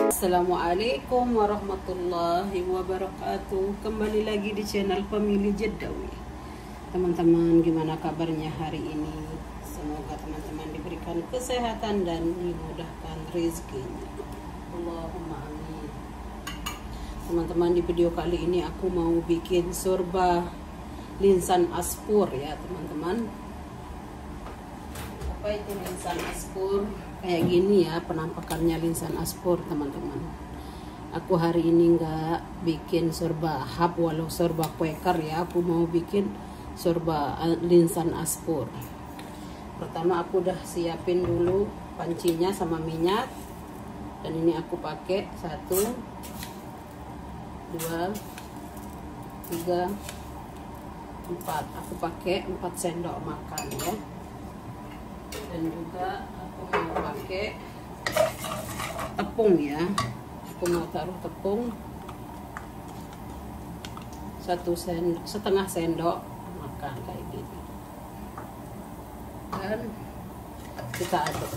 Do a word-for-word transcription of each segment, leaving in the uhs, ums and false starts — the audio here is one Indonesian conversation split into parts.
Assalamualaikum warahmatullahi wabarakatuh. Kembali lagi di channel Family Jeddawi. Teman-teman, gimana kabarnya hari ini? Semoga teman-teman diberikan kesehatan dan dimudahkan rezekinya. Allahumma amin. Teman-teman, di video kali ini aku mau bikin sorba linsan aspur ya teman-teman. Apa itu linsan aspur? Kayak gini ya penampakannya linsan aspur teman-teman. Aku hari ini nggak bikin sorba hap walau sorba quaker ya. Aku mau bikin sorba linsan aspur. Pertama aku udah siapin dulu pancinya sama minyak. Dan ini aku pakai satu, dua, tiga, empat. Aku pakai empat sendok makan ya. Dan juga aku mau pakai tepung ya. Aku mau taruh tepung satu sendok, setengah sendok makan kayak gini. Dan kita aduk.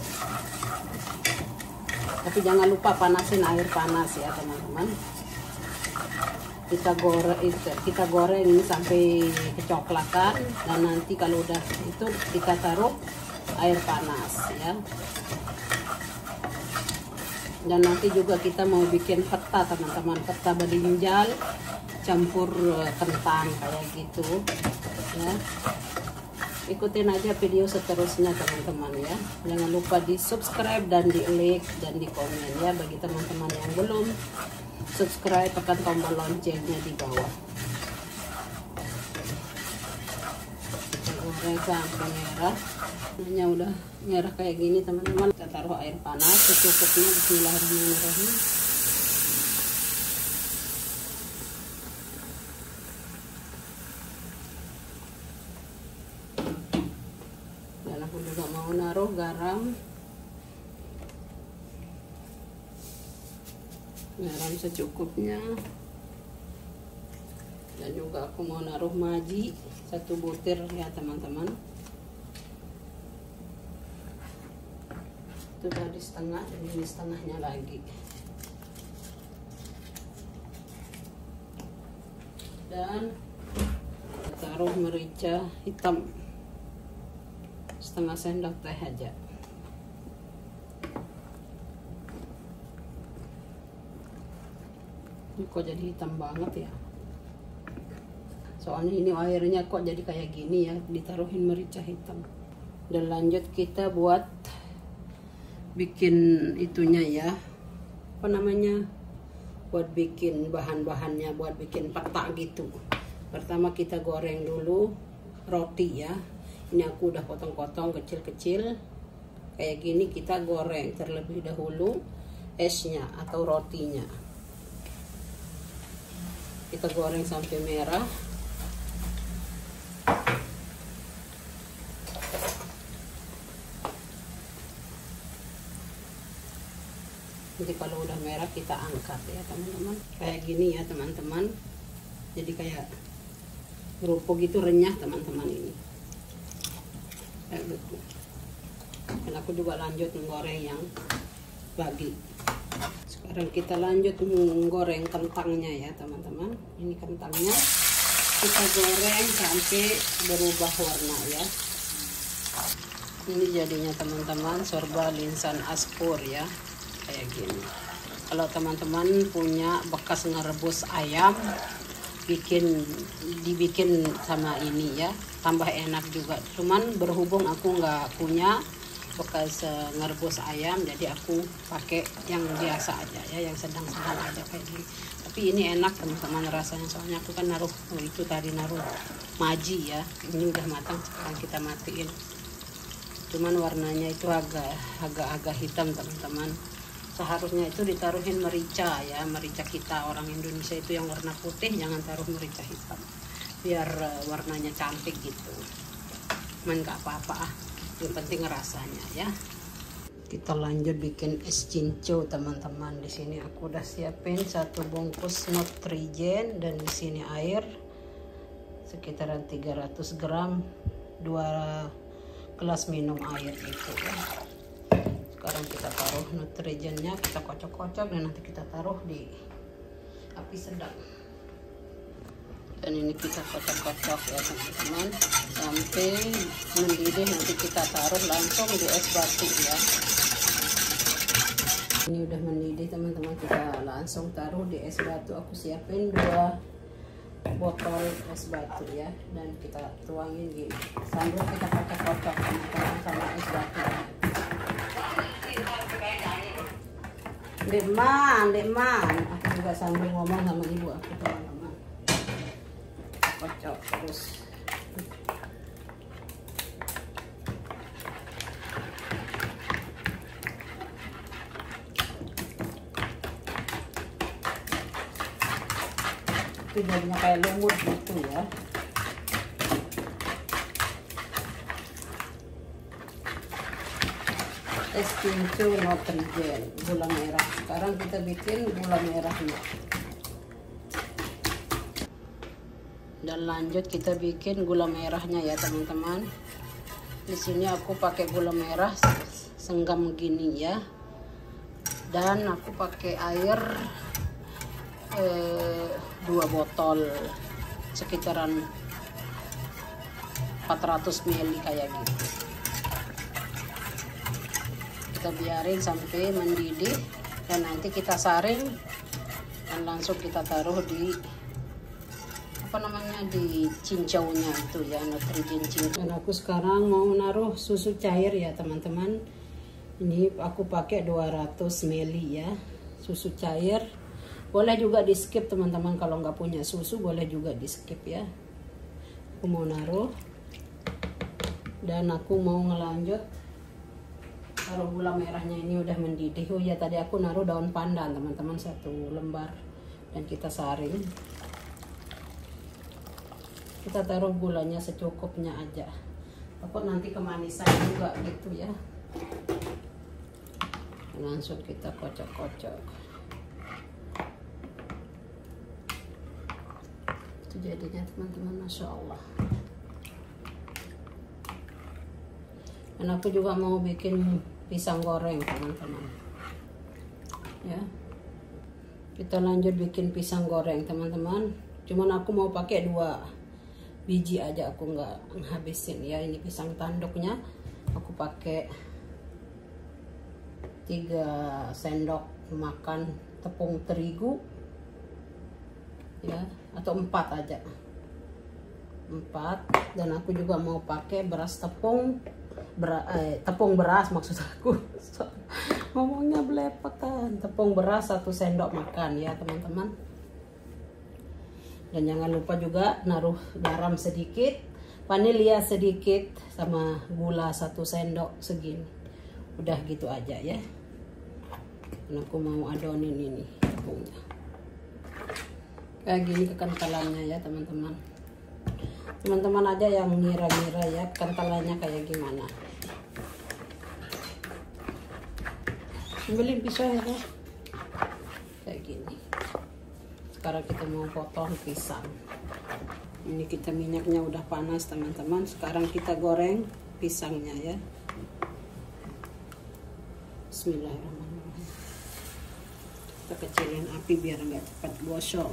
Tapi jangan lupa panasin air panas ya teman-teman. Kita goreng kita goreng ini sampai kecoklatan, dan nanti kalau udah itu kita taruh air panas ya. Dan nanti juga kita mau bikin peta teman-teman, peta belinjal campur kentang kayak gitu ya. Ikutin aja video seterusnya teman-teman ya. Jangan lupa di subscribe dan di like dan di komen ya. Bagi teman-teman yang belum subscribe, tekan tombol loncengnya di bawah. Goreng sampai merah. Warnanya udah merah kayak gini teman-teman. Kita taruh air panas secukupnya. Bismillahirrahmanirrahim. Dan aku juga mau naruh garam. Garam secukupnya. Dan juga aku mau naruh maji satu butir ya teman-teman. Itu tadi setengah, dan ini setengahnya lagi. Dan taruh merica hitam setengah sendok teh aja. Ini kok jadi hitam banget ya. Soalnya ini airnya kok jadi kayak gini ya, ditaruhin merica hitam. Dan lanjut kita buat bikin itunya ya, apa namanya, buat bikin bahan-bahannya, buat bikin peta gitu. Pertama kita goreng dulu roti ya. Ini aku udah potong-potong kecil-kecil kayak gini. Kita goreng terlebih dahulu esnya atau rotinya. Kita goreng sampai merah. Jadi kalau udah merah kita angkat ya teman-teman. Kayak gini ya teman-teman. Jadi kayak kerupuk gitu, renyah teman-teman ini. Kayak gitu. Dan aku juga lanjut menggoreng yang bagi. Sekarang kita lanjut menggoreng kentangnya ya teman-teman. Ini kentangnya kita goreng sampai berubah warna ya. Ini jadinya teman-teman sorba linsan aspur ya. Kayak gini. Kalau teman-teman punya bekas ngerebus ayam, bikin dibikin sama ini ya, tambah enak juga. Cuman berhubung aku nggak punya bekas uh, ngerebus ayam, jadi aku pakai yang biasa aja ya, yang sedang-sedang aja kayak gini. Tapi ini enak teman-teman rasanya, soalnya aku kan naruh oh, itu tadi naruh maji ya. Ini udah matang, sekarang kita matiin. Cuman warnanya itu agak agak agak hitam teman-teman. Seharusnya itu ditaruhin merica ya, merica kita orang Indonesia itu yang warna putih, jangan taruh merica hitam biar uh, warnanya cantik gitu. Cuman nggak apa-apa ah, yang penting rasanya ya. Kita lanjut bikin es cinco teman-teman. Di sini aku udah siapin satu bungkus Nutrigen, dan di sini air sekitaran tiga ratus gram, dua gelas minum air gitu ya. sekarang kita taruh nutrigennya, kita kocok-kocok dan nanti kita taruh di api sedang. Dan ini kita kocok-kocok ya teman-teman sampai mendidih, nanti kita taruh langsung di es batu ya. Ini udah mendidih teman-teman, kita langsung taruh di es batu. Aku siapin dua botol es batu ya, dan kita tuangin gini sambil kita kocok-kocok teman-teman sama es batu. Dekman, dekman, aku juga sambil ngomong sama ibu aku teman-teman. Kocok terus. Itu jadinya kayak lumut gitu ya. Es kincu nutrigen, gula merah. Sekarang kita bikin gula merahnya. Dan lanjut kita bikin gula merahnya ya teman-teman. Di sini aku pakai gula merah senggam gini ya. Dan aku pakai air eh, dua botol sekitaran empat ratus mililiter kayak gitu. Kita biarin sampai mendidih dan nanti kita saring dan langsung kita taruh di apa namanya di cincaunya itu ya, nutrigen cincau. Dan aku sekarang mau naruh susu cair ya teman-teman. Ini aku pakai dua ratus mililiter ya, susu cair. Boleh juga di skip teman-teman, kalau nggak punya susu boleh juga di skip ya. Aku mau naruh dan aku mau ngelanjut taruh gula merahnya. Ini udah mendidih. Oh ya, tadi aku naruh daun pandan teman-teman satu lembar dan kita saring. Kita taruh gulanya secukupnya aja, takut nanti kemanisan juga gitu ya. Langsung kita kocok-kocok. Itu jadinya teman-teman, masya Allah. Dan aku juga mau bikin pisang goreng teman-teman ya. Kita lanjut bikin pisang goreng teman-teman. Cuman aku mau pakai dua biji aja, aku nggak ngabisin ya. Ini pisang tanduknya aku pakai tiga sendok makan tepung terigu ya, atau empat aja, empat. Dan aku juga mau pakai beras tepung Ber, eh, tepung beras maksud aku ngomongnya belepotan. Tepung beras satu sendok makan ya teman-teman. Dan jangan lupa juga naruh garam sedikit, vanilya sedikit, sama gula satu sendok segini. Udah gitu aja ya. Dan aku mau adonin ini tepungnya kayak gini kekentalannya ya teman-teman. Teman-teman aja yang ngira-ngira ya kentalannya kayak gimana. Ambilin pisau ya, kayak gini. Sekarang kita mau potong pisang. Ini kita minyaknya udah panas teman-teman. Sekarang kita goreng pisangnya ya. Bismillahirrahmanirrahim. Kita kecilin api biar nggak cepat gosong.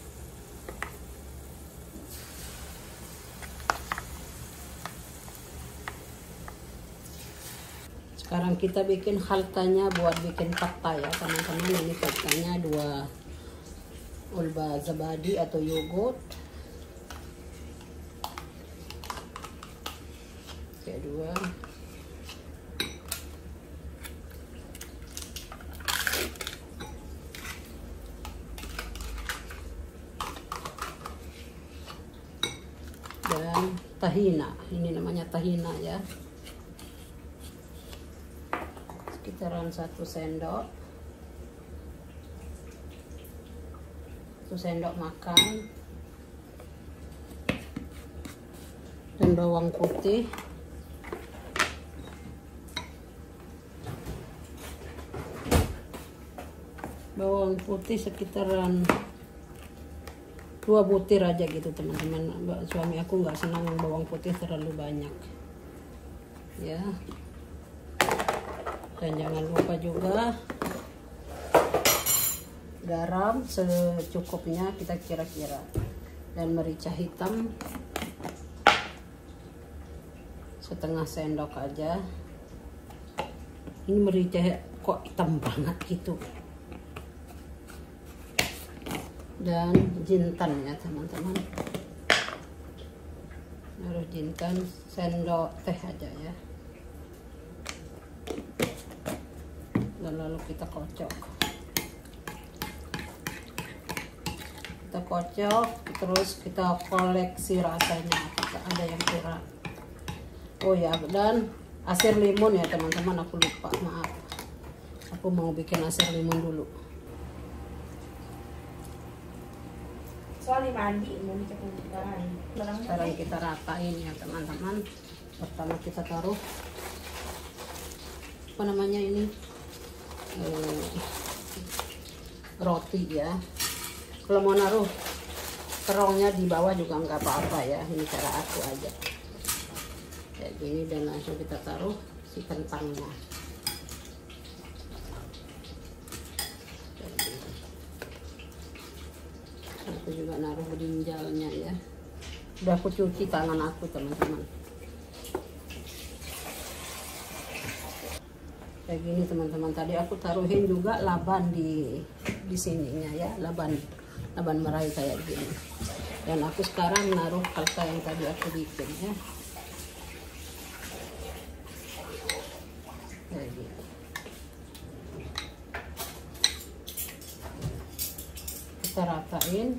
Sekarang kita bikin khaltanya buat bikin patta ya teman-teman. Ini khaltanya dua ulba zabadi atau yogurt. Kayak dua. Dan tahina, ini namanya tahina ya. Sekitaran satu sendok, satu sendok makan. Dan bawang putih, bawang putih sekitaran dua butir aja gitu teman-teman. Suami aku nggak senang bawang putih terlalu banyak ya. Dan jangan lupa juga garam secukupnya kita kira-kira, dan merica hitam setengah sendok aja. Ini merica kok hitam banget gitu. Dan jintan ya teman-teman, harus jintan sendok teh aja ya. Dan lalu kita kocok, kita kocok terus kita koleksi rasanya apakah ada yang kurang. Oh ya, dan asir limun ya teman-teman, aku lupa, maaf, aku mau bikin asir limun dulu. Soalnya mandi mau dicekin sekarang. Sekarang kita ratain ya teman-teman. Pertama kita taruh apa namanya ini eh, roti ya. Kalau mau naruh kerongnya di bawah juga nggak apa-apa ya. Ini cara aku aja kayak gini, dan langsung kita taruh si kentangnya. Aku juga naruh berinjalnya ya. Udah aku cuci tangan aku teman-teman. Kayak gini teman-teman. Tadi aku taruhin juga laban di di sininya ya, laban laban meraih kayak gini. Dan aku sekarang naruh kalka yang tadi aku bikin ya. Kayak gini. Kita ratain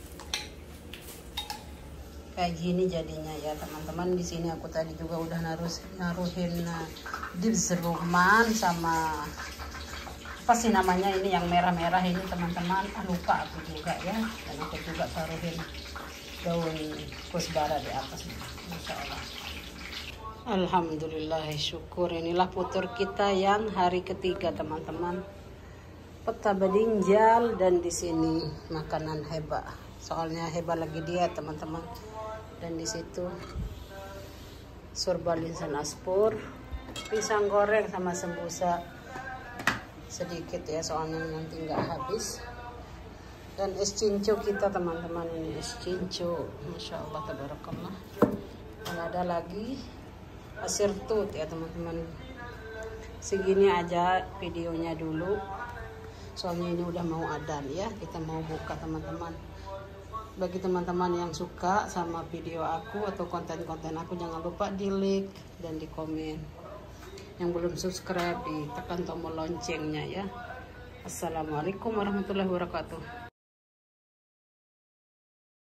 kayak gini jadinya ya teman-teman. Di sini aku tadi juga udah naruh naruhin uh, dibs rumah sama apa sih namanya ini yang merah-merah ini teman-teman, ah, lupa aku juga ya. Dan aku juga taruhin daun kusbara di atas, masya Allah. Alhamdulillah, syukur. Inilah putur kita yang hari ketiga teman-teman. Peta bedinjal, dan di sini makanan Heba. Soalnya Heba lagi diet teman-teman. Dan di situ surba linsan aspur, pisang goreng sama sembusa sedikit ya, soalnya nanti nggak habis. Dan es cinco kita teman-teman, ini es cinco, masya Allah tabarakallah. Dan ada lagi asir tut ya teman-teman. Segini aja videonya dulu. Soalnya ini udah mau adzan ya, kita mau buka teman-teman. Bagi teman-teman yang suka sama video aku atau konten-konten aku, jangan lupa di like dan di komen. Yang belum subscribe, ditekan tombol loncengnya ya. Assalamualaikum warahmatullahi wabarakatuh.